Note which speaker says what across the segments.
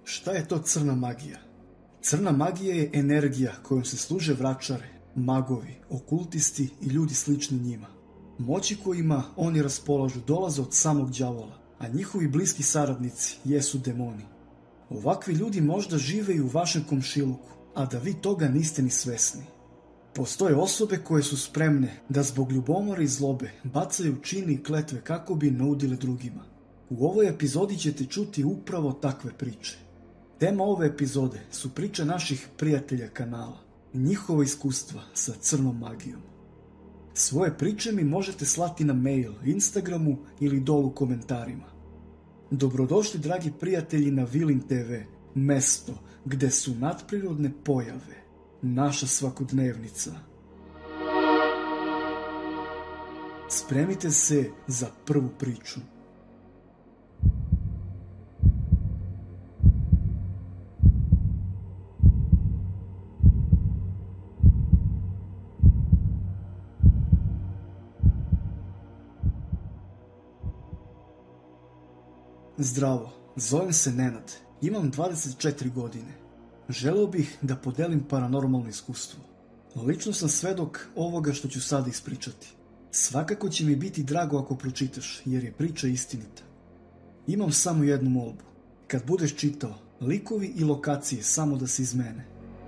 Speaker 1: Šta je to crna magija? Crna magija je energija kojom se služe vračare, magovi, okultisti i ljudi slični njima. Moći kojima oni raspolažu dolaze od samog đavola, a njihovi bliski saradnici jesu demoni. Ovakvi ljudi možda žive i u vašem komšiluku, a da vi toga niste ni svesni. Postoje osobe koje su spremne da zbog ljubomore i zlobe bacaju čini i kletve kako bi naudile drugima. U ovoj epizodi ćete čuti upravo takve priče. Tema ove epizode su priče naših prijatelja kanala i njihova iskustva sa crnom magijom. Svoje priče mi možete slati na mail, Instagramu ili dolu u komentarima. Dobrodošli dragi prijatelji na Vilin TV, mesto gde su nadprirodne pojave naša svakodnevnica. Spremite se za prvu priču. Zdravo, zovem se Nenad, imam 24 godine. Želeo bih da podelim paranormalno iskustvo. Lično sam svedok ovoga što ću sada ispričati. Svakako će mi biti drago ako pročitaš, jer je priča istinita. Imam samo jednu molbu. Kad budeš čitao, likovi i lokacije samo da se izmene.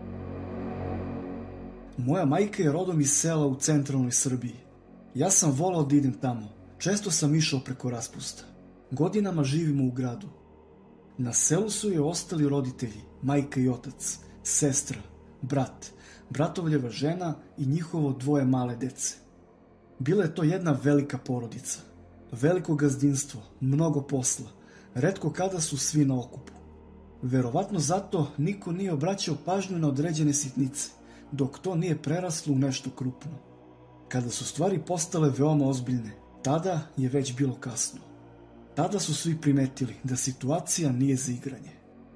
Speaker 1: Moja majka je rodom iz sela u centralnoj Srbiji. Ja sam volao da idem tamo. Često sam išao preko raspusta. Godinama živimo u gradu. Na selu su je ostali roditelji, majka i otac, sestra, brat, bratovljeva žena i njihovo dvoje male dece. Bila je to jedna velika porodica. Veliko gazdinstvo, mnogo posla, retko kada su svi na okupu. Verovatno zato niko nije obraćao pažnju na određene sitnice, dok to nije preraslo u nešto krupno. Kada su stvari postale veoma ozbiljne, tada je već bilo kasno. Tada su svi primetili da situacija nije za igranje.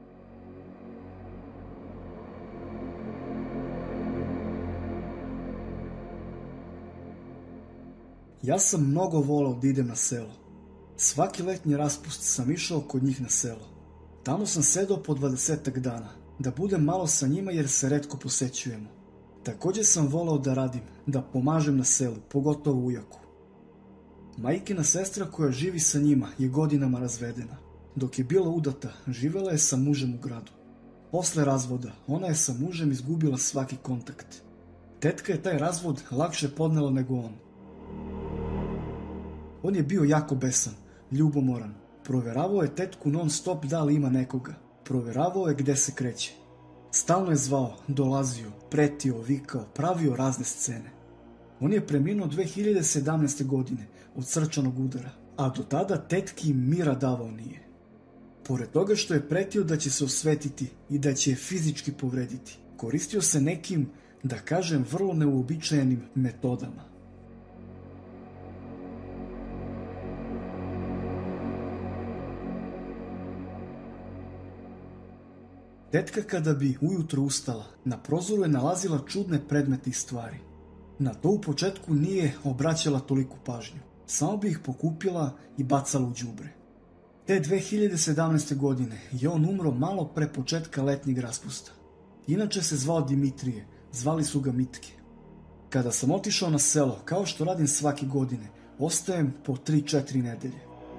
Speaker 1: Ja sam mnogo volao da idem na selo. Svaki letnji raspust sam išao kod njih na selo. Tamo sam sedao po 20 dana, da budem malo sa njima jer se retko posećujemo. Također sam volao da radim, da pomažem na selu, pogotovo ujaku. Majkina sestra koja živi sa njima je godinama razvedena. Dok je bila udata, živela je sa mužem u gradu. Posle razvoda, ona je sa mužem izgubila svaki kontakt. Tetka je taj razvod lakše podnela nego on. On je bio jako besan, ljubomoran. Proveravao je tetku non stop da li ima nekoga. Proveravao je gde se kreće. Stalno je zvao, dolazio, pretio, vikao, pravio razne scene. On je preminuo 2017. godine od srčanog udara, a do tada tetki mira davao nije. Pored toga što je pretio da će se osvetiti i da će je fizički povrediti, koristio se nekim, da kažem, vrlo neuobičajenim metodama. Tetka kada bi ujutro ustala, na prozoru je nalazila čudne predmete i stvari. Na to u početku nije obraćala toliku pažnju. Samo bi ih pokupila i bacala u đubre. Te 2017. godine je on umro malo pre početka letnjeg raspusta. Inače se zvao Dimitrije, zvali su ga Mitke. Kada sam otišao na selo, kao što radim svake godine, ostajem po 3-4 nedelje.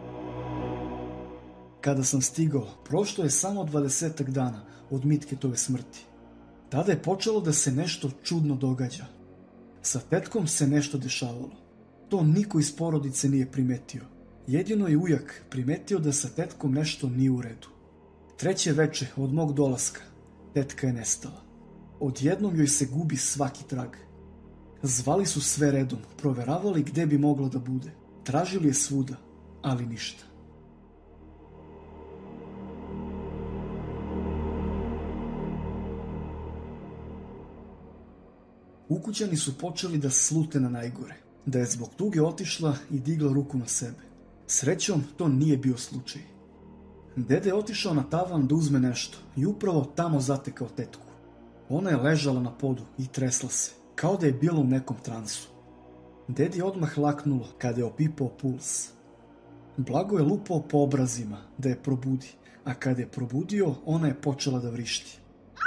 Speaker 1: Kada sam stigao, prošlo je samo 20 dana od Mitketove smrti. Tada je počelo da se nešto čudno događa. Sa tetkom se nešto dešavalo. To niko iz porodice nije primetio. Jedino je ujak primetio da sa tetkom nešto nije u redu. Treće veče od mog dolaska, tetka je nestala. Odjednom joj se gubi svaki trag. Zvali su sve redom, proveravali gde bi moglo da bude. Tražili je svuda, ali ništa. Ukućani su počeli da slute na najgore, da je zbog tuge otišla i digla ruku na sebe. Srećom, to nije bio slučaj. Dede je otišao na tavan da uzme nešto i upravo tamo zatekao tetku. Ona je ležala na podu i tresla se, kao da je bila u nekom transu. Dedi je odmah laknulo kada je opipao puls. Blago je lupao po obrazima da je probudi, a kada je probudio, ona je počela da vrišti.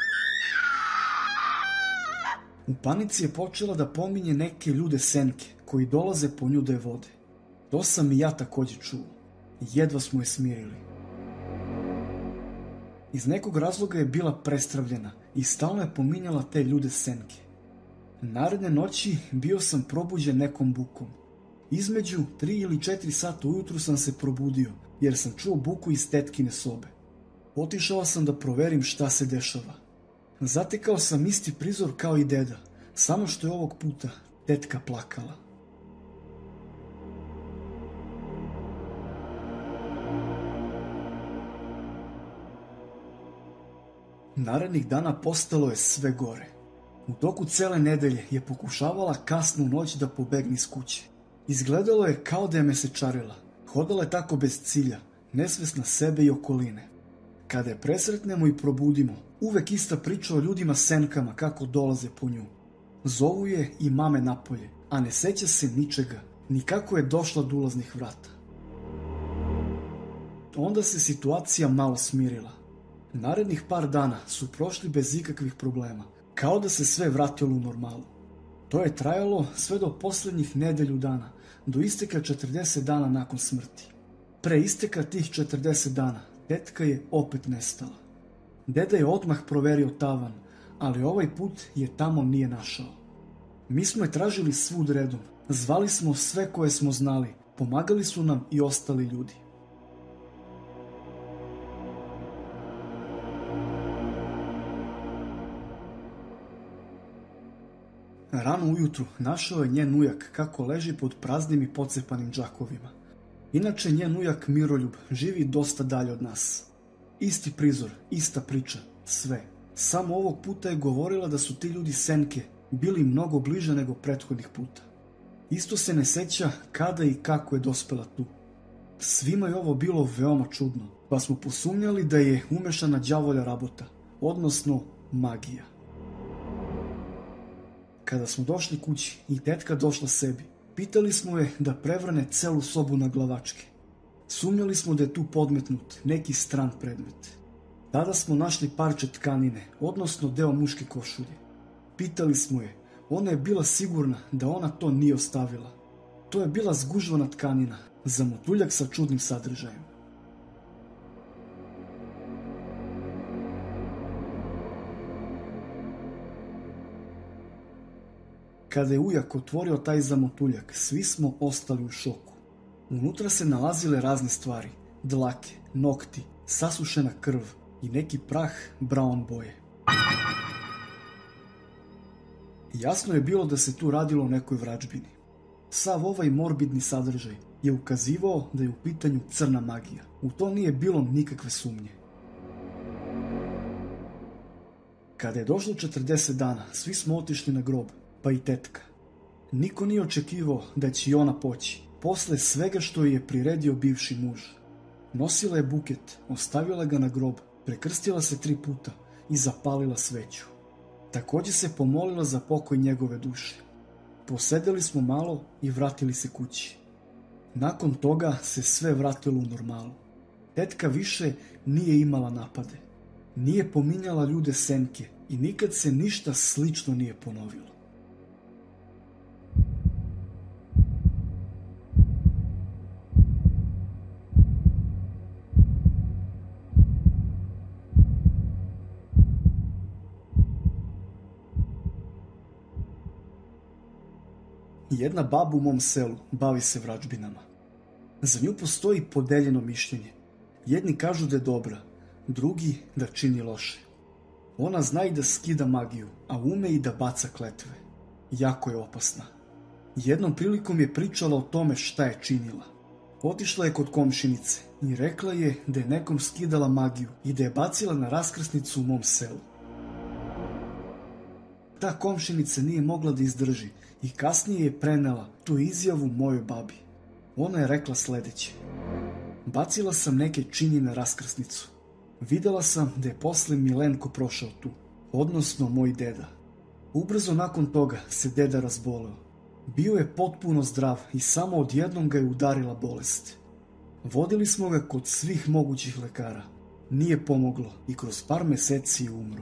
Speaker 1: U panici je počela da pominje neke ljude senke koji dolaze po nju da je vode. To sam i ja također čuo. Jedva smo je smirili. Iz nekog razloga je bila prestravljena i stalno je pominjala te ljude senke. Naredne noći bio sam probuđen nekom bukom. Između 3 ili 4 sata ujutru sam se probudio jer sam čuo buku iz tetkine sobe. Otišao sam da proverim šta se dešava. Zatekao sam isti prizor kao i deda, samo što je ovog puta tetka plakala. Narednih dana postalo je sve gore. U toku cele nedelje je pokušavala kasnu noć da pobegne iz kuće. Izgledalo je kao da je mesečarila. Hodala je tako bez cilja, nesvesna sebe i okoline. Kada je presretnemo i probudimo, uvek ista priča o ljudima senkama kako dolaze po nju. Zovu je i mame napolje, a ne seća se ničega, ni kako je došla do ulaznih vrata. Onda se situacija malo smirila. Narednih par dana su prošli bez ikakvih problema, kao da se sve vratilo u normalu. To je trajalo sve do posljednjih nedelju dana, do isteka 40 dana nakon smrti. Pre isteka tih 40 dana, tetka je opet nestala. Deda je odmah proverio tavan, ali ovaj put je tamo nije našao. Mi smo je tražili svud redom, zvali smo sve koje smo znali, pomagali su nam i ostali ljudi. Rano ujutru našao je njen ujak kako leži pod praznim i pocepanim džakovima. Inače njen ujak Miroljub živi dosta dalje od nas. Isti prizor, ista priča, sve. Samo ovog puta je govorila da su ti ljudi senke bili mnogo bliže nego prethodnih puta. Isto se ne seća kada i kako je dospela tu. Svima je ovo bilo veoma čudno, pa smo posumnjali da je umešana đavolja rabota, odnosno magija. Kada smo došli kući i tetka došla sebi, pitali smo je da prevrne celu sobu na glavačke. Sumnjali smo da je tu podmetnut neki stran predmet. Tada smo našli parče tkanine, odnosno deo muške košulje. Pitali smo je, ona je bila sigurna da ona to nije ostavila. To je bila zgužvana tkanina, zamotuljak sa čudnim sadržajem. Kada je ujak otvorio taj zamotuljak, svi smo ostali u šoku. Unutra se nalazile razne stvari, dlake, nokti, sasušena krv i neki prah braun boje. Jasno je bilo da se tu radilo o nekoj vražbini. Sav ovaj morbidni sadržaj je ukazivao da je u pitanju crna magija. U to nije bilo nikakve sumnje. Kada je došlo 40 dana, svi smo otišli na grob, pa i tetka. Niko nije očekivao da će i ona poći, posle svega što je priredio bivši muž. Nosila je buket, ostavila ga na grob, prekrstila se 3 puta i zapalila sveću. Također se pomolila za pokoj njegove duše. Posedeli smo malo i vratili se kući. Nakon toga se sve vratilo u normalu. Tetka više nije imala napade. Nije pominjala ljude senke i nikad se ništa slično nije ponovilo. Jedna baba u mom selu bavi se vražbinama. Za nju postoji podeljeno mišljenje. Jedni kažu da je dobra, drugi da čini loše. Ona zna i da skida magiju, a ume i da baca kletve. Jako je opasna. Jednom prilikom je pričala o tome šta je činila. Otišla je kod komšinice i rekla je da je nekom skidala magiju i da je bacila na raskrsnicu u mom selu. Ta komšinica nije mogla da izdrži i kasnije je prenela tu izjavu mojoj babi. Ona je rekla sledeće: bacila sam neke čini na raskrsnicu. Videla sam da je posle Milenko prošao tu, odnosno moj deda. Ubrzo nakon toga se deda razboleo. Bio je potpuno zdrav i samo odjednom ga je udarila bolest. Vodili smo ga kod svih mogućih lekara. Nije pomoglo i kroz par meseci je umro.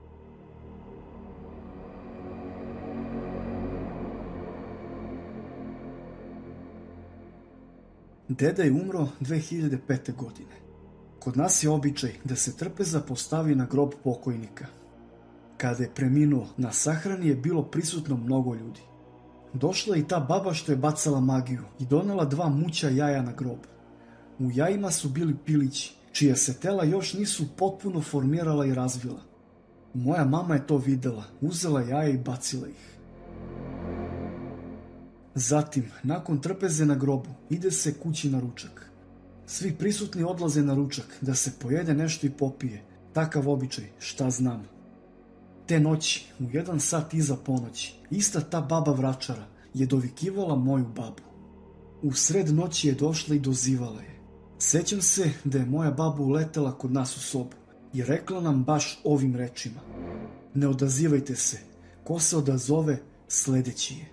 Speaker 1: Deda je umro 2005. godine. Kod nas je običaj da se trpeza postavi na grob pokojnika. Kada je preminuo, na sahrani je bilo prisutno mnogo ljudi. Došla je i ta baba što je bacala magiju i donela 2 muća jaja na grob. U jajima su bili pilići, čija se tela još nisu potpuno formirala i razvila. Moja mama je to videla, uzela jaja i bacila ih. Zatim, nakon trpeze na grobu, ide se kući na ručak. Svi prisutni odlaze na ručak, da se pojede nešto i popije. Takav običaj, šta znam. Te noći, u 1 sat iza ponoći, ista ta baba vračara je dovikivala moju babu. U sred noći je došla i dozivala je. Sećam se da je moja baba uletela kod nas u sobu i rekla nam baš ovim rečima: ne odazivajte se, ko se odazove, sledeći je.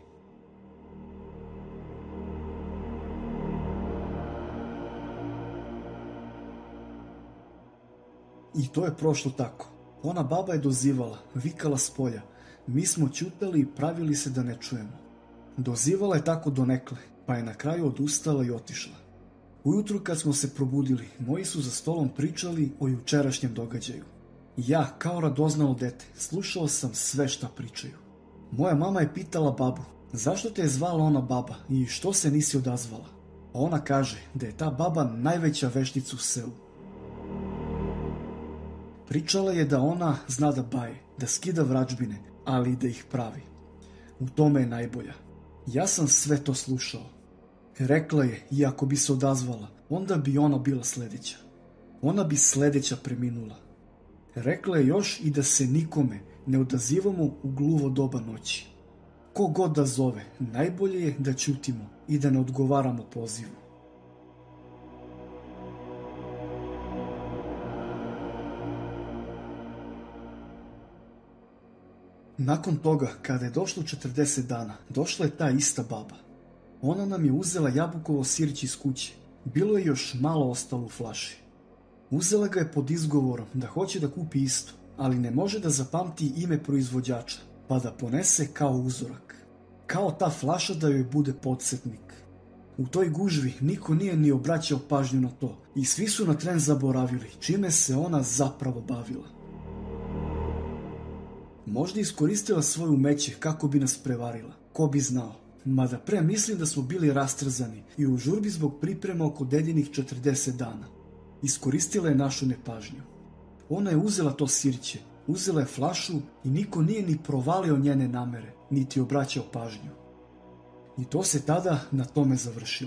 Speaker 1: I to je prošlo tako. Ona baba je dozivala, vikala s polja. Mi smo ćutali i pravili se da ne čujemo. Dozivala je tako donekle, pa je na kraju odustala i otišla. Ujutru kad smo se probudili, moji su za stolom pričali o jučerašnjem događaju. Ja, kao radoznalo dete, slušao sam sve šta pričaju. Moja mama je pitala babu, zašto te je zvala ona baba i što se nisi odazvala? Ona kaže da je ta baba najveća veštica u selu. Pričala je da ona zna da baje, da skida vračbine, ali i da ih pravi. U tome je najbolja. Ja sam sve to slušao. Rekla je, i ako bi se odazvala, onda bi ona bila sledeća. Ona bi sledeća preminula. Rekla je još i da se nikome ne odazivamo u gluvo doba noći. Ko god da zove, najbolje je da ćutimo i da ne odgovaramo pozivu. Nakon toga, kada je došlo 40 dana, došla je ta ista baba. Ona nam je uzela jabukovo sirće iz kuće. Bilo je još malo ostalo u flaši. Uzela ga je pod izgovorom da hoće da kupi isto, ali ne može da zapamti ime proizvođača, pa da ponese kao uzorak. Kao ta flaša da joj bude podsjetnik. U toj gužvi niko nije ni obraćao pažnju na to i svi su na tren zaboravili čime se ona zapravo bavila. Možda iskoristila svoje umeće kako bi nas prevarila, ko bi znao. Mada pre mislim da smo bili rastrzani i u žurbi zbog priprema oko dedinih 40 dana. Iskoristila je našu nepažnju. Ona je uzela to sirće, uzela je flašu i niko nije ni provalio njene namere, niti obraćao pažnju. I to se tada na tome završilo.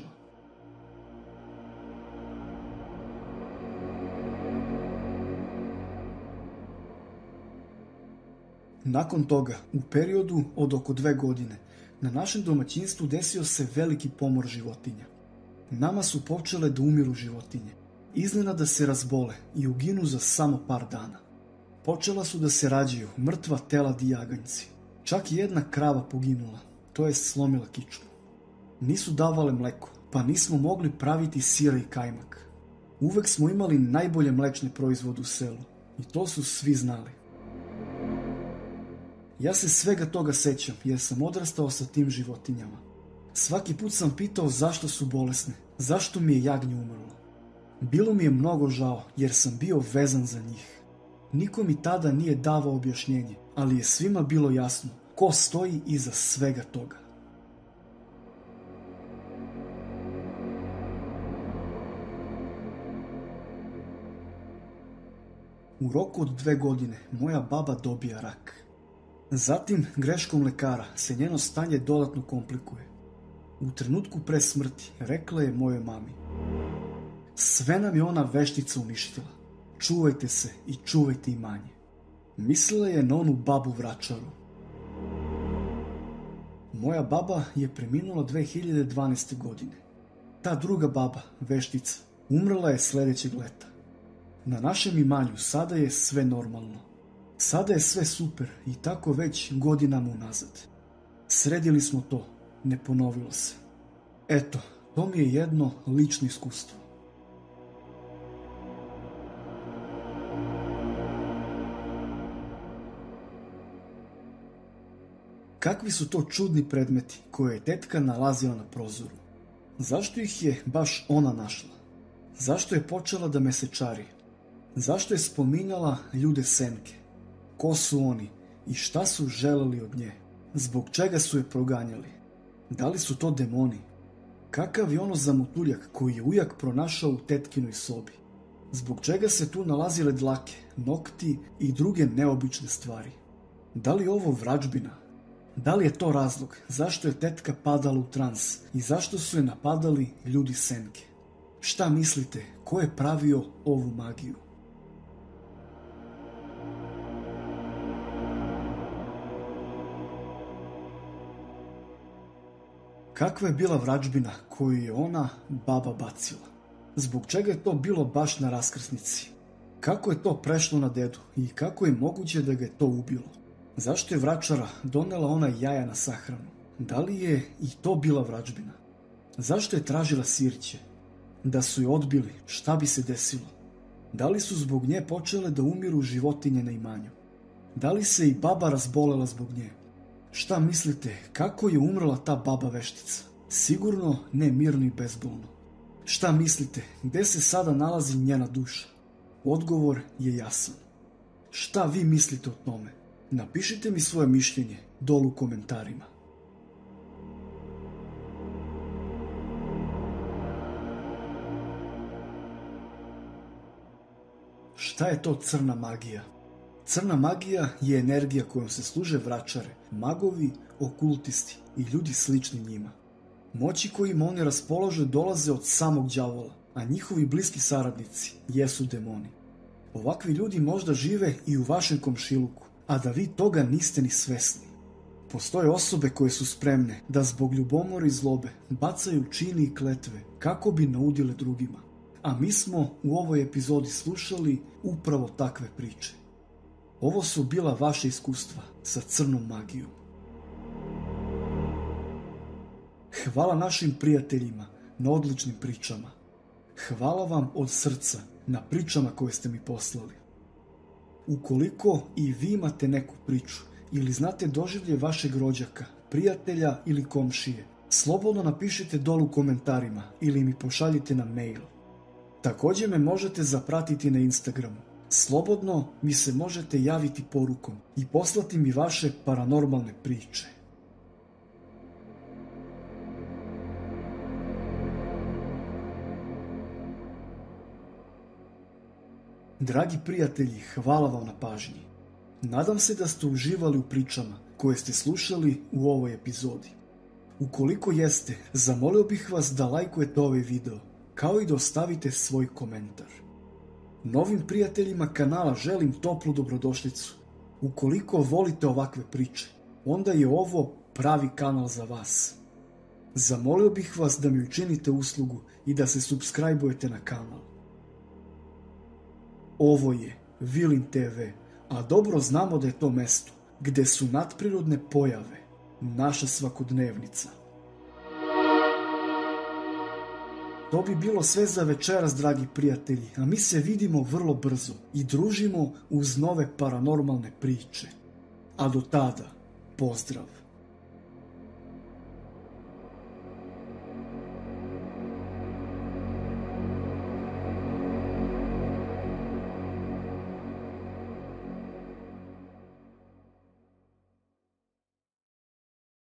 Speaker 1: Nakon toga, u periodu od oko 2 godine, na našem domaćinstvu desio se veliki pomor životinja. Nama su počele da umiru životinje. Iznenada se razbole i uginu za samo par dana. Počela su da se rađaju mrtva teladi jaganjci. Čak i jedna krava poginula, to je slomila kičmu. Nisu davale mleko, pa nismo mogli praviti sira i kajmak. Uvek smo imali najbolje mlečne proizvode u selu i to su svi znali. Ja se svega toga sećam jer sam odrastao sa tim životinjama. Svaki put sam pitao zašto su bolesne, zašto mi je jagnje umrlo. Bilo mi je mnogo žao jer sam bio vezan za njih. Niko mi tada nije davao objašnjenje, ali je svima bilo jasno ko stoji iza svega toga. U roku od 2 godine moja baba dobija rak. Zatim, greškom lekara se njeno stanje dodatno komplikuje. U trenutku pre smrti rekla je mojoj mami: sve nam je ona veštica uništila. Čuvajte se i čuvajte imanje. Mislila je na onu babu vračaru. Moja baba je preminula 2012. godine. Ta druga baba, veštica, umrla je sledećeg leta. Na našem imanju sada je sve normalno. Sada je sve super i tako već godinama unazad. Sredili smo to, ne ponovilo se. Eto, to mi je jedno lično iskustvo. Kakvi su to čudni predmeti koje je tetka nalazila na prozoru? Zašto ih je baš ona našla? Zašto je počela da mesečari? Zašto je spominjala ljude senke? Ko su oni i šta su želeli od nje? Zbog čega su je proganjali? Da li su to demoni? Kakav je ono zamutuljak koji je ujak pronašao u tetkinoj sobi? Zbog čega se tu nalazile dlake, nokti i druge neobične stvari? Da li je ovo vrađbina? Da li je to razlog zašto je tetka padala u trans i zašto su je napadali ljudi senke? Šta mislite, ko je pravio ovu magiju? Kakva je bila vrađbina koju je ona, baba, bacila? Zbog čega je to bilo baš na raskrsnici? Kako je to prešlo na dedu i kako je moguće da ga je to ubilo? Zašto je vračara donela ona jaja na sahranu? Da li je i to bila vrađbina? Zašto je tražila sirće? Da su je odbili, šta bi se desilo? Da li su zbog nje počele da umiru životinje na imanju? Da li se i baba razbolela zbog nje? Šta mislite, kako je umrla ta baba veštica? Sigurno ne mirno i bezbolno. Šta mislite, gde se sada nalazi njena duša? Odgovor je jasan. Šta vi mislite o tome? Napišite mi svoje mišljenje dolu u komentarima. Šta je to crna magija? Crna magija je energija kojom se služe vračare, magovi, okultisti i ljudi slični njima. Moći kojima oni raspolažu dolaze od samog đavola, a njihovi bliski saradnici jesu demoni. Ovakvi ljudi možda žive i u vašem komšiluku, a da vi toga niste ni svesni. Postoje osobe koje su spremne da zbog ljubomore i zlobe bacaju čini i kletve kako bi naudile drugima. A mi smo u ovoj epizodi slušali upravo takve priče. Ovo su bila vaše iskustva sa crnom magijom. Hvala našim prijateljima na odličnim pričama. Hvala vam od srca na pričama koje ste mi poslali. Ukoliko i vi imate neku priču ili znate doživlje vašeg rođaka, prijatelja ili komšije, slobodno napišite dolu u komentarima ili mi pošaljite na mail. Također me možete zapratiti na Instagramu. Slobodno mi se možete javiti porukom i poslati mi vaše paranormalne priče. Dragi prijatelji, hvala vam na pažnji. Nadam se da ste uživali u pričama koje ste slušali u ovoj epizodi. Ukoliko jeste, zamolio bih vas da lajkujete ovaj video, kao i da ostavite svoj komentar. Novim prijateljima kanala želim toplu dobrodošlicu. Ukoliko volite ovakve priče, onda je ovo pravi kanal za vas. Zamolio bih vas da mi učinite uslugu i da se subscribe-ujete na kanal. Ovo je Vilin TV, a dobro znamo da je to mesto gde su nadprirodne pojave naša svakodnevnica. To bi bilo sve za večeras, dragi prijatelji, a mi se vidimo vrlo brzo i družimo uz nove paranormalne priče. A do tada, pozdrav!